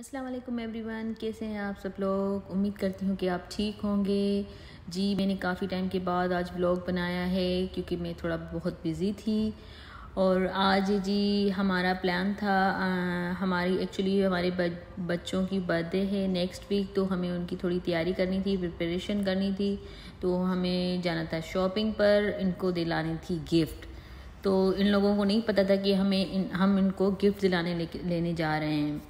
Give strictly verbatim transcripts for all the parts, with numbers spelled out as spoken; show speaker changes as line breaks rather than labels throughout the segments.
अस्सलाम वालेकुम एवरीवन, कैसे हैं आप सब लोग। उम्मीद करती हूँ कि आप ठीक होंगे। जी मैंने काफ़ी टाइम के बाद आज व्लॉग बनाया है क्योंकि मैं थोड़ा बहुत बिज़ी थी। और आज जी हमारा प्लान था, आ, हमारी एक्चुअली हमारे बच्चों की बर्थडे है नेक्स्ट वीक, तो हमें उनकी थोड़ी तैयारी करनी थी, प्रिपरेशन करनी थी। तो हमें जाना था शॉपिंग पर, इनको दिलानी थी गिफ्ट। तो इन लोगों को नहीं पता था कि हमें इन, हम इनको गिफ्ट दिलाने ले, लेने जा रहे हैं।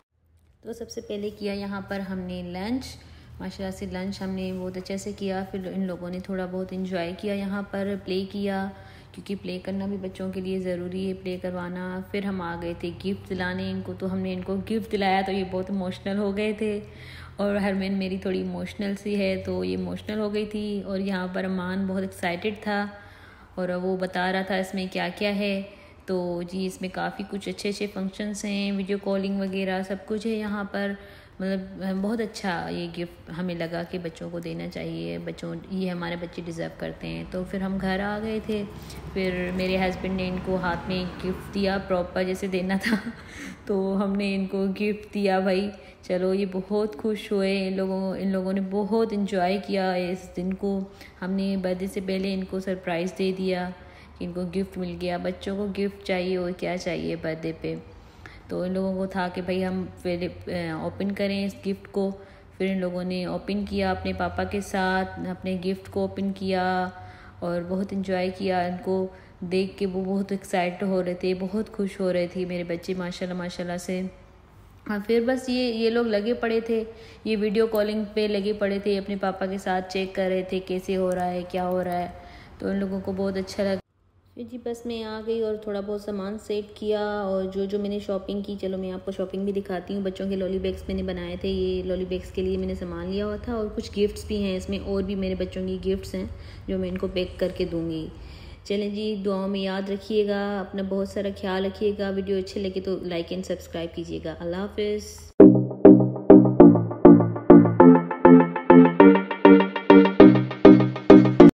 तो सबसे पहले किया यहाँ पर हमने लंच। माशाल्लाह से लंच हमने बहुत अच्छे से किया। फिर इन लोगों ने थोड़ा बहुत इंजॉय किया, यहाँ पर प्ले किया क्योंकि प्ले करना भी बच्चों के लिए ज़रूरी है, प्ले करवाना। फिर हम आ गए थे गिफ्ट दिलाने इनको, तो हमने इनको गिफ्ट दिलाया तो ये बहुत इमोशनल हो गए थे। और हरमैन मेरी थोड़ी इमोशनल सी है तो ये इमोशनल हो गई थी। और यहाँ पर अमान बहुत एक्साइटेड था और वो बता रहा था इसमें क्या क्या है। तो जी इसमें काफ़ी कुछ अच्छे अच्छे फंक्शंस हैं, वीडियो कॉलिंग वगैरह सब कुछ है यहाँ पर। मतलब बहुत अच्छा ये गिफ्ट हमें लगा कि बच्चों को देना चाहिए, बच्चों ये हमारे बच्चे डिज़र्व करते हैं। तो फिर हम घर आ गए थे। फिर मेरे हस्बैंड ने इनको हाथ में गिफ्ट दिया, प्रॉपर जैसे देना था तो हमने इनको गिफ्ट दिया भाई। चलो ये बहुत खुश हुए, इन लोगों इन लोगों ने बहुत इन्जॉय किया इस दिन को। हमने बर्थडे से पहले इनको सरप्राइज़ दे दिया कि इनको गिफ्ट मिल गया। बच्चों को गिफ्ट चाहिए और क्या चाहिए बर्थडे पे। तो इन लोगों को था कि भाई हम फिर ओपन करें इस गिफ्ट को। फिर इन लोगों ने ओपन किया अपने पापा के साथ, अपने गिफ्ट को ओपन किया और बहुत इन्जॉय किया। इनको देख के वो बहुत एक्साइटेड हो रहे थे, बहुत खुश हो रहे थे मेरे बच्चे माशाल्लाह माशाल्लाह से। हाँ फिर बस ये ये लोग लगे पड़े थे, ये वीडियो कॉलिंग पे लगे पड़े थे, अपने पापा के साथ चेक कर रहे थे कैसे हो रहा है, क्या हो रहा है। तो इन लोगों को बहुत अच्छा लगा। फिर जी बस मैं आ गई और थोड़ा बहुत सामान सेट किया और जो जो मैंने शॉपिंग की, चलो मैं आपको शॉपिंग भी दिखाती हूँ। बच्चों के लॉली बैग्स मैंने बनाए थे, ये लॉली बैग्स के लिए मैंने सामान लिया हुआ था। और कुछ गिफ्ट्स भी हैं इसमें, और भी मेरे बच्चों की गिफ्ट्स हैं जो मैं इनको पैक करके दूँगी। चलें जी, दुआओं में याद रखिएगा, अपना बहुत सारा ख्याल रखिएगा। वीडियो अच्छे लगे तो लाइक एंड सब्सक्राइब कीजिएगा। अल्लाह हाफिज़।